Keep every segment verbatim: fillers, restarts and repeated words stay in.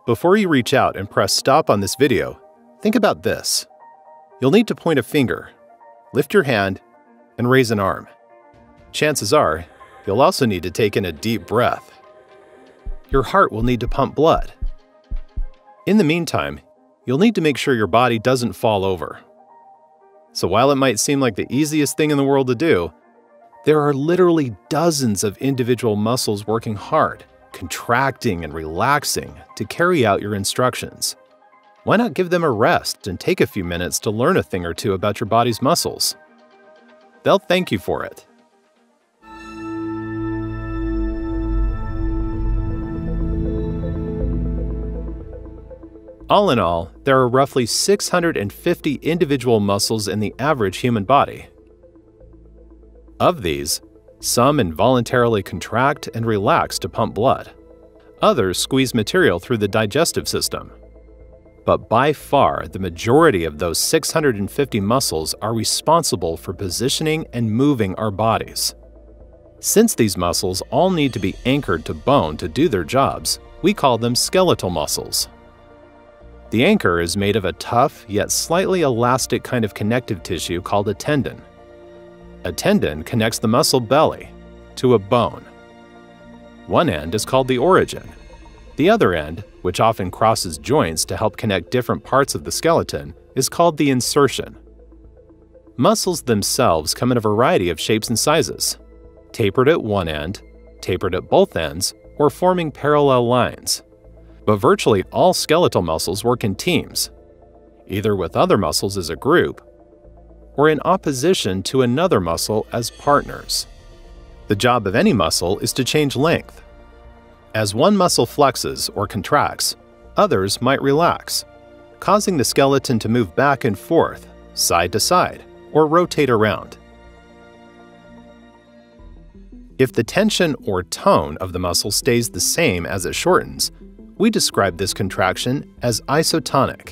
Before you reach out and press stop on this video, think about this. You'll need to point a finger, lift your hand, and raise an arm. Chances are, you'll also need to take in a deep breath. Your heart will need to pump blood. In the meantime, you'll need to make sure your body doesn't fall over. So while it might seem like the easiest thing in the world to do, there are literally dozens of individual muscles working hard, contracting and relaxing to carry out your instructions. Why not give them a rest and take a few minutes to learn a thing or two about your body's muscles? They'll thank you for it. All in all, there are roughly six hundred fifty individual muscles in the average human body. Of these, some involuntarily contract and relax to pump blood. Others squeeze material through the digestive system. But by far, the majority of those six hundred fifty muscles are responsible for positioning and moving our bodies. Since these muscles all need to be anchored to bone to do their jobs, we call them skeletal muscles. The anchor is made of a tough yet slightly elastic kind of connective tissue called a tendon. A tendon connects the muscle belly to a bone. One end is called the origin. The other end, which often crosses joints to help connect different parts of the skeleton, is called the insertion. Muscles themselves come in a variety of shapes and sizes, tapered at one end, tapered at both ends, or forming parallel lines. But virtually all skeletal muscles work in teams, either with other muscles as a group, or in opposition to another muscle as partners. The job of any muscle is to change length. As one muscle flexes or contracts, others might relax, causing the skeleton to move back and forth, side to side, or rotate around. If the tension or tone of the muscle stays the same as it shortens, we describe this contraction as isotonic.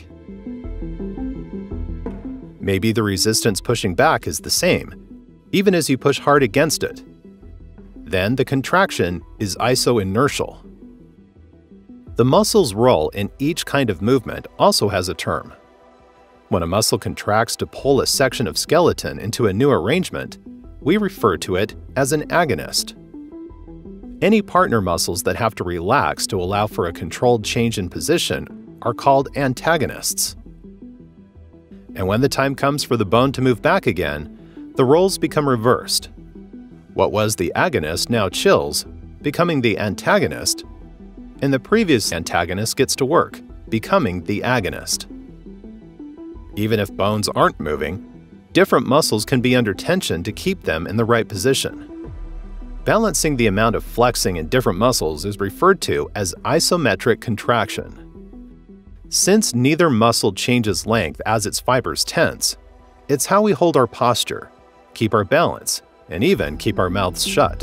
Maybe the resistance pushing back is the same, even as you push hard against it. Then the contraction is isoinertial. The muscle's role in each kind of movement also has a term. When a muscle contracts to pull a section of skeleton into a new arrangement, we refer to it as an agonist. Any partner muscles that have to relax to allow for a controlled change in position are called antagonists. And when the time comes for the bone to move back again, the roles become reversed. What was the agonist now chills, becoming the antagonist, and the previous antagonist gets to work, becoming the agonist. Even if bones aren't moving, different muscles can be under tension to keep them in the right position. Balancing the amount of flexing in different muscles is referred to as isometric contraction. Since neither muscle changes length as its fibers tense, it's how we hold our posture, keep our balance, and even keep our mouths shut.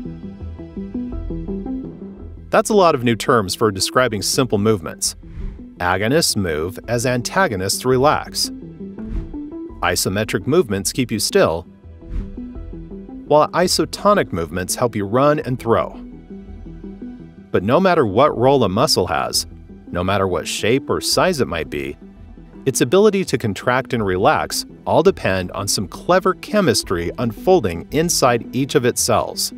That's a lot of new terms for describing simple movements. Agonists move as antagonists relax. Isometric movements keep you still, while isotonic movements help you run and throw. But no matter what role a muscle has, no matter what shape or size it might be, its ability to contract and relax all depend on some clever chemistry unfolding inside each of its cells.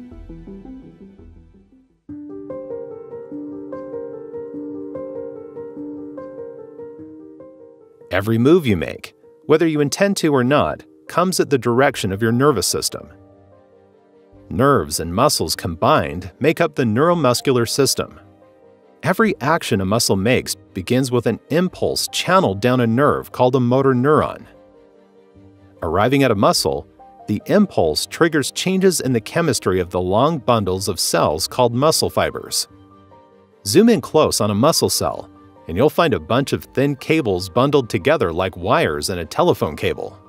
Every move you make, whether you intend to or not, comes at the direction of your nervous system. Nerves and muscles combined make up the neuromuscular system. Every action a muscle makes begins with an impulse channeled down a nerve called a motor neuron. Arriving at a muscle, the impulse triggers changes in the chemistry of the long bundles of cells called muscle fibers. Zoom in close on a muscle cell, and you'll find a bunch of thin cables bundled together like wires in a telephone cable.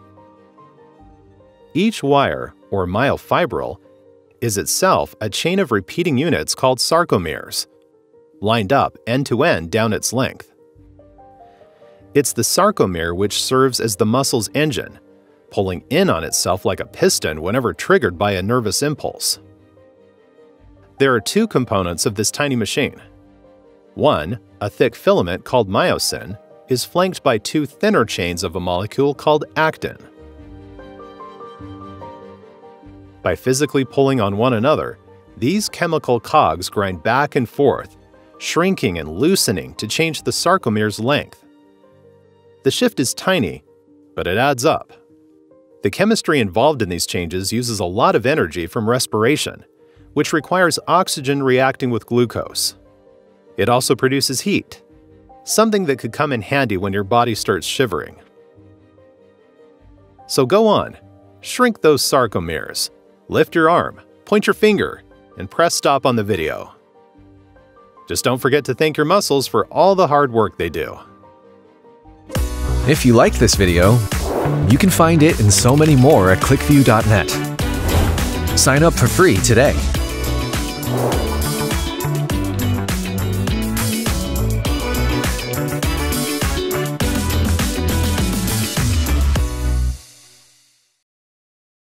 Each wire, or myofibril, is itself a chain of repeating units called sarcomeres, lined up end-to-end down its length. It's the sarcomere which serves as the muscle's engine, pulling in on itself like a piston whenever triggered by a nervous impulse. There are two components of this tiny machine. One, a thick filament called myosin, is flanked by two thinner chains of a molecule called actin. By physically pulling on one another, these chemical cogs grind back and forth, shrinking and loosening to change the sarcomere's length. The shift is tiny, but it adds up. The chemistry involved in these changes uses a lot of energy from respiration, which requires oxygen reacting with glucose. It also produces heat, something that could come in handy when your body starts shivering. So go on, shrink those sarcomeres, lift your arm, point your finger, and press stop on the video. Just don't forget to thank your muscles for all the hard work they do. If you liked this video, you can find it and so many more at click view dot net. Sign up for free today.